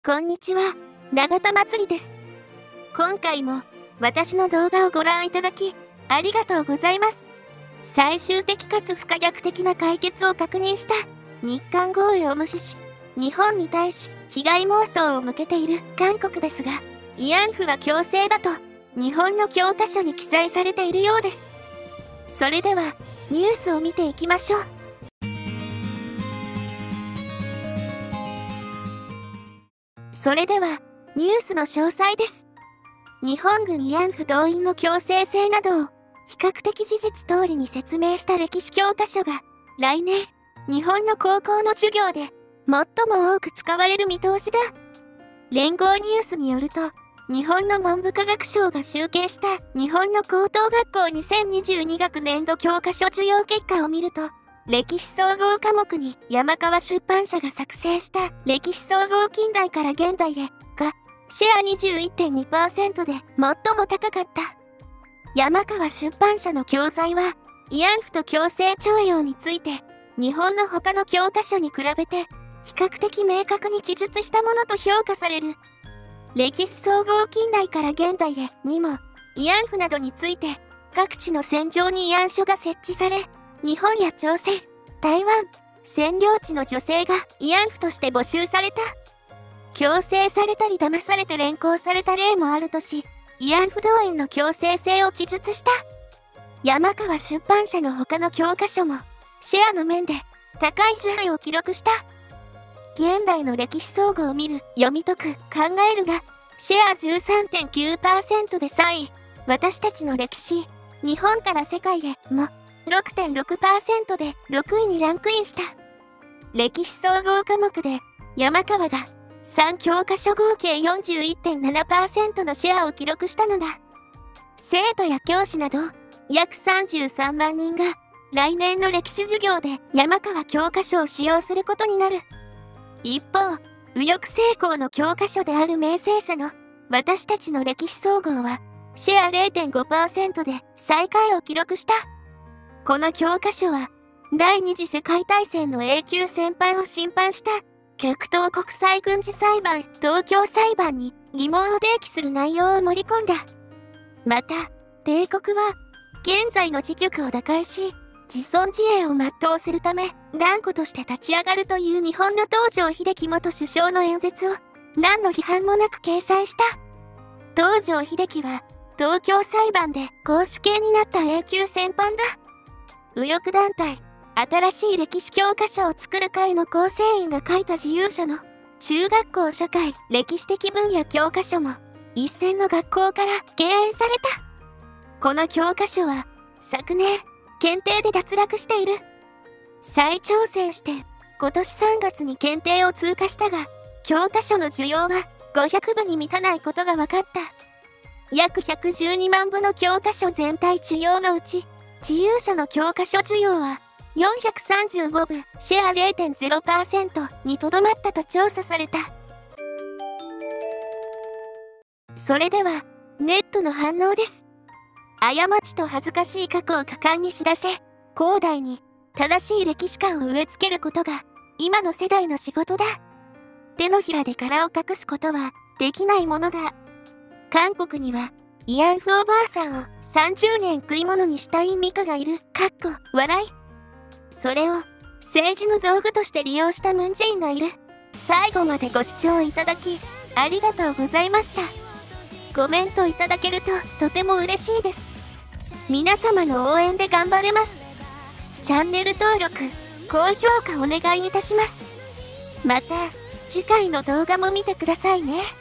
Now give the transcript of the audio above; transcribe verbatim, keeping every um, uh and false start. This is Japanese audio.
こんにちは、永田まつりです。今回も私の動画をご覧いただきありがとうございます。最終的かつ不可逆的な解決を確認した日韓合意を無視し、日本に対し被害妄想を向けている韓国ですが、慰安婦は強制だと日本の教科書に記載されているようです。それではニュースを見ていきましょう。それではニュースの詳細です。日本軍慰安婦動員の強制性などを比較的事実通りに説明した歴史教科書が来年日本の高校の授業で最も多く使われる見通しだ。連合ニュースによると、日本の文部科学省が集計した日本の高等学校にせんにじゅうに学年度教科書授業結果を見ると、歴史総合科目に山川出版社が作成した歴史総合近代から現代へがシェア にじゅういってんにパーセント で最も高かった。山川出版社の教材は慰安婦と強制徴用について日本の他の教科書に比べて比較的明確に記述したものと評価される。歴史総合近代から現代へにも慰安婦などについて各地の戦場に慰安所が設置され、日本や朝鮮、台湾、占領地の女性が慰安婦として募集された。強制されたり騙されて連行された例もあるとし、慰安婦動員の強制性を記述した。山川出版社の他の教科書もシェアの面で高い受配を記録した。現代の歴史総合を見る、読み解く、考えるがシェア じゅうさんてんきゅうパーセント でさんい、私たちの歴史、日本から世界へも ろくてんろくパーセント でろくいにランクインした。歴史総合科目で山川がさん教科書合計 よんじゅういってんななパーセント のシェアを記録したのだ。生徒や教師など約さんじゅうさんまんにんが来年の歴史授業で山川教科書を使用することになる。一方、右翼成功の教科書である明星社の私たちの歴史総合はシェア れいてんごパーセント で最下位を記録した。この教科書は第二次世界大戦の永久戦犯を審判した極東国際軍事裁判東京裁判に疑問を提起する内容を盛り込んだ。また、帝国は現在の自局を打開し、自存自衛を全うするため断固として立ち上がるという日本の東條英機元首相の演説を何の批判もなく掲載した。東條英機は東京裁判で絞首刑になった永久戦犯だ。右翼団体新しい歴史教科書を作る会の構成員が書いた自由書の中学校社会歴史的分野教科書も一線の学校から敬遠された。この教科書は昨年検定で脱落している。再挑戦して今年さんがつに検定を通過したが、教科書の需要はごひゃくぶに満たないことが分かった。約ひゃくじゅうにまんぶの教科書全体需要のうち、自由書の教科書需要はよんひゃくさんじゅうごぶ、シェア れいてんゼロパーセント にとどまったと調査された。それでは、ネットの反応です。過ちと恥ずかしい過去を果敢に知らせ、広大に正しい歴史観を植え付けることが今の世代の仕事だ。手のひらで殻を隠すことはできないものだ。韓国には慰安婦おばあさんをさんじゅうねん食い物にしたいミカがいる。かっこ笑い。それを政治の道具として利用したムンジェインがいる。最後までご視聴いただきありがとうございました。コメントいただけるととても嬉しいです。皆様の応援で頑張れます。チャンネル登録、高評価お願いいたします。また次回の動画も見てくださいね。